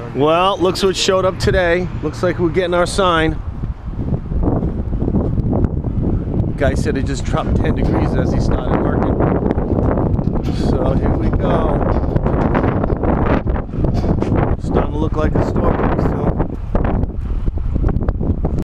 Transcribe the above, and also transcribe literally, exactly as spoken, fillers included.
Well, looks what showed up today. Looks like we're getting our sign. Guy said it just dropped ten degrees as he started working. So here we go. Starting to look like a storm pretty soon.